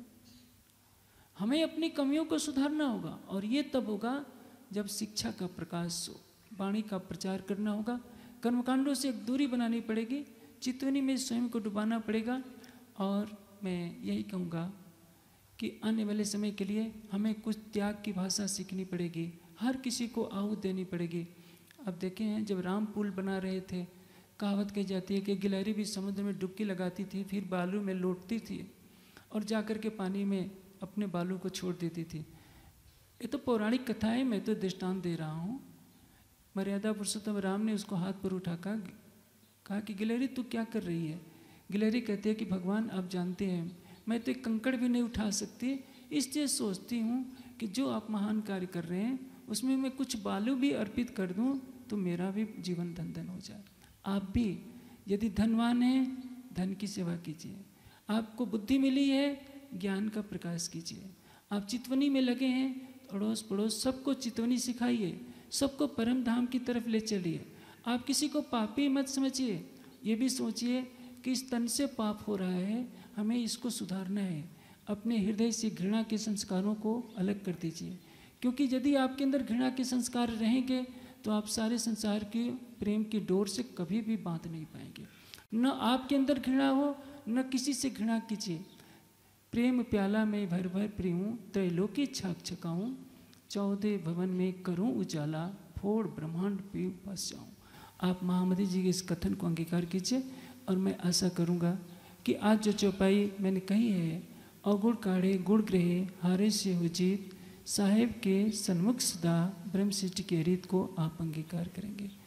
हमें अपनी कमियों को सुधारना होगा, और ये तब होगा जब शिक्षा का प्रकाश हो, वाणी का प्रचार करना होगा, कर्मकांडों से एक दूरी बनानी पड़ेगी, चितवनी में स्वयं को डुबाना पड़ेगा। और मैं यही कहूँगा कि आने वाले समय के लिए हमें कुछ त्याग की भाषा सीखनी पड़ेगी, हर किसी को आहूत देनी पड़ेगी। अब देखें हैं, जब राम पुल बना रहे थे, कहावत कही जाती है कि गिलहरी भी समुद्र में डुबकी लगाती थी, फिर बालू में लौटती थी और जाकर के पानी में अपने बालू को छोड़ देती थी। ये तो पौराणिक कथा है, मैं तो दृष्टांत दे रहा हूँ। मर्यादा पुरुषोत्तम राम ने उसको हाथ पर उठाकर कहा कि गिलहरी तू क्या कर रही है। गिलहरी कहती है कि भगवान आप जानते हैं मैं तो एक कंकड़ भी नहीं उठा सकती, इसलिए सोचती हूँ कि जो आप महान कार्य कर रहे हैं उसमें मैं कुछ बालू भी अर्पित कर दूँ तो मेरा भी जीवन धन हो जाए। आप भी यदि धनवान हैं, धन की सेवा कीजिए। आपको बुद्धि मिली है, ज्ञान का प्रकाश कीजिए। आप चितवनी में लगे हैं, अड़ोस पड़ोस सबको चितवनी सिखाइए, सबको परम धाम की तरफ ले चलिए। आप किसी को पापी मत समझिए, ये भी सोचिए कि इस तन से पाप हो रहा है, हमें इसको सुधारना है। अपने हृदय से घृणा के संस्कारों को अलग कर दीजिए, क्योंकि यदि आपके अंदर घृणा के संस्कार रहेंगे तो आप सारे संसार की प्रेम की डोर से कभी भी बांध नहीं पाएंगे। न आपके अंदर घृणा हो, न किसी से घृणा कीजिए। प्रेम प्याला में भर भर पीऊँ, त्रैलोकी छाक छकाऊँ, 14 भवन में करूँ उजाला, फोड़ ब्रह्मांड पी बस जाऊँ। आप महामती जी के इस कथन को अंगीकार कीजिए, और मैं आशा करूँगा कि आज जो चौपाई मैंने कही है, अवगुण काढ़े गुण ग्रहे हारे से हो जीत, साहेब के सन्मुख सदा ब्रह्म सृष्टि के रीत को आप अंगीकार करेंगे।